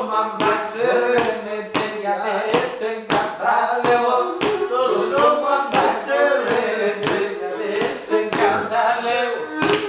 στόμα να ξέρετε για εσέν κατάλευω. Το στόμα να ξέρετε για εσέν κατάλευω.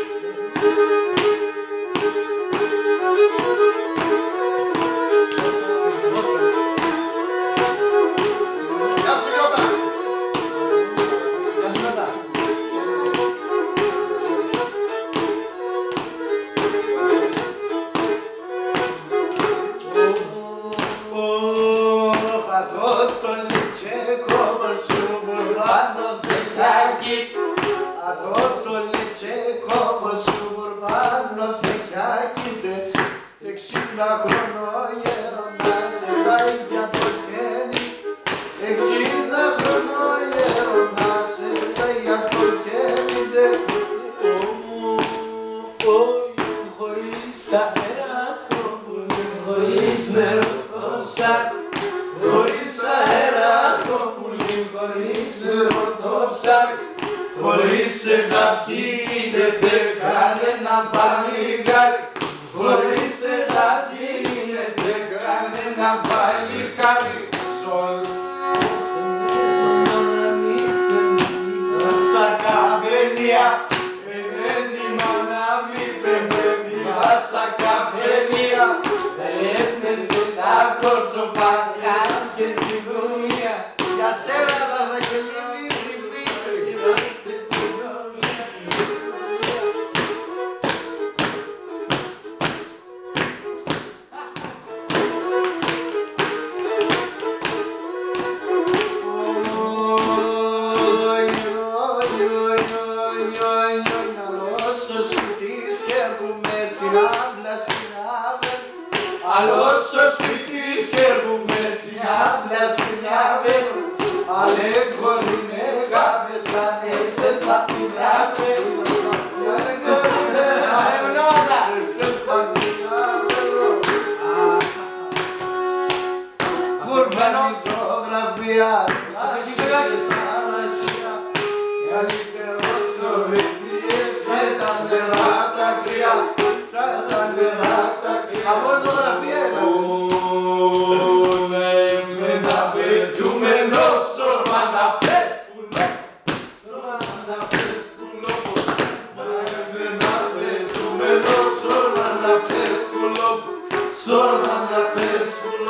Χωρίς εγγραφή γίνεται κανένα παλικάρι. Χωρίς εγγραφή γίνεται κανένα παλικάρι. Σολ σαν καφενεία πεθαίνει μάνα μη πεθαίνει σαν καφενεία. Έπνεσε τα κορτσοπάτια και τη δουλειά. Για σένα θα δαγγελίνει Αλλός ο σπίτης χέρβουμε συνάβλα συνάβε. Αλέγκορινε γάβε σαν εσέ τα πινάβε. Αλέγκορινε γάβε εσέ τα πινάβε. Βουρμανιζογραφία άσχεσες αρασία. Καλυστερός ο ρεπίες σαν τα νερά τα κρύα. Σαν τα νερά τα κρύα. Από ζωγραφία με να πετούμενο σώμα να πες πουλό. Σώμα να πες πουλό. Με να πετούμενο σώμα να πες πουλό. Σώμα να πες πουλό.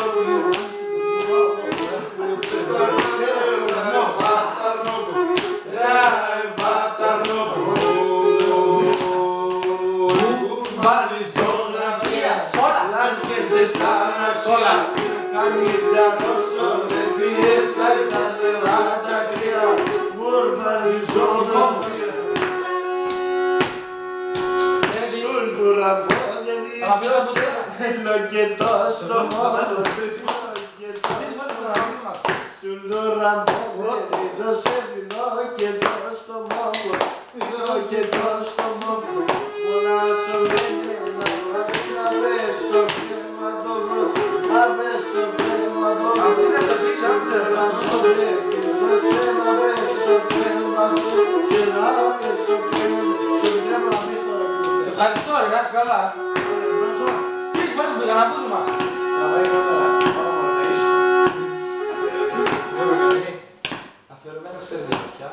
Sola, camita rosso, le pieza y la levata cría, urbanizó sul durante lo que tosto modo, sul durante Joseph lo que tosto modo, lo que tosto modo, una sobrina la beso. Αυτή να σε αφήσει, αυτή να σε αφήσει. Σε ευχαριστώ ρε, να είσαι καλά. Τρεις φορές με γαναπούδι μας. Αφιερωμένο σε πια.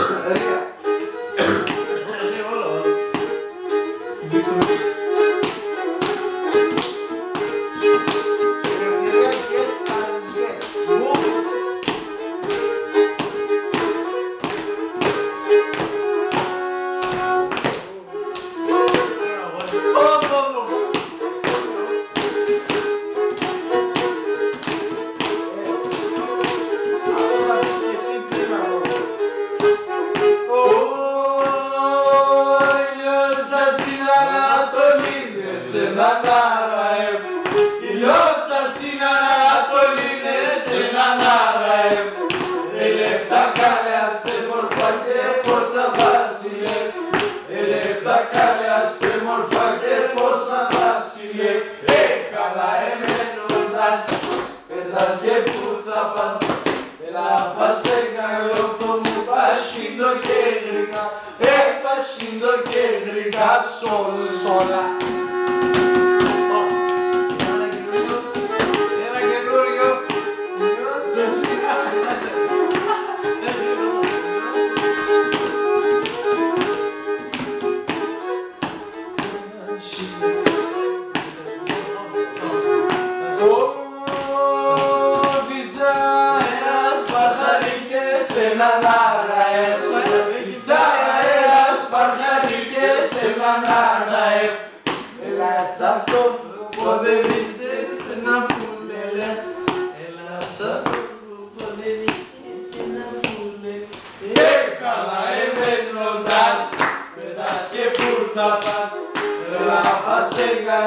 Εγώ το λέω όλο. Δείξτε με. Sola.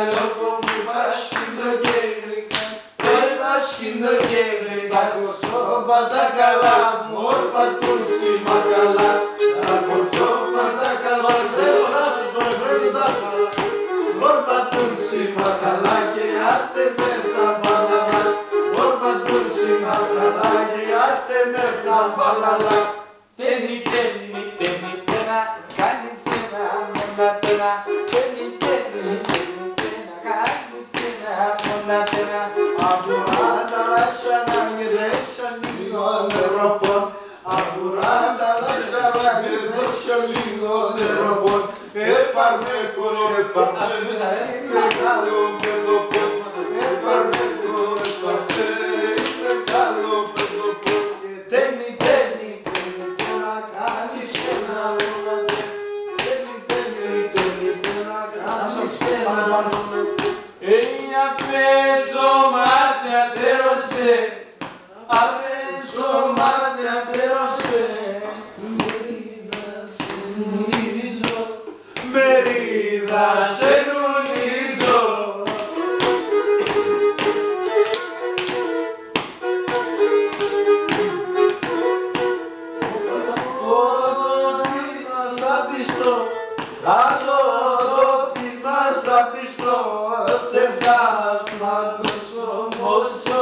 λόγω μου βάσκινο και γλυκά. Βάσκινο και γλυκά. Κοτσόπα τα καλά μου όρπα του σημακαλά. Τα κοτσόπα τα καλά όρπα του σημακαλά και άτε πέφτα μπαλαλά. Όρπα του σημακαλά και άτε πέφτα μπαλαλά. Τένι, τένι, τένι, τένα, κάνεις ένα μονατένα. Τένι, τένι, τένι, τένα, κάνεις ένα μονατένα. Απουράντα λάσα να γρέσω λίγο νεροπών. Απουράντα λάσα να γρέσω λίγο νεροπών. Έπαρμε κόρεπα, είναι καλό παιδοπών. Έπαρμε κόρεπα, είναι καλό παιδοπών. Τένι, τένι, τένι, τένα, κάνεις ένα μονατένα. Τένι, τένι, τένι, τένα, κάνεις ένα μονατένα. Απέσω μάτια τέρωσε, απέσω μάτια τέρωσε. Μερίδα σε νουλίζω, μερίδα σε νουλίζω. Όταν πείσμα στα πιστό, κάτω το πείσμα στα πιστό. Θεύκας να το ψωμώσω,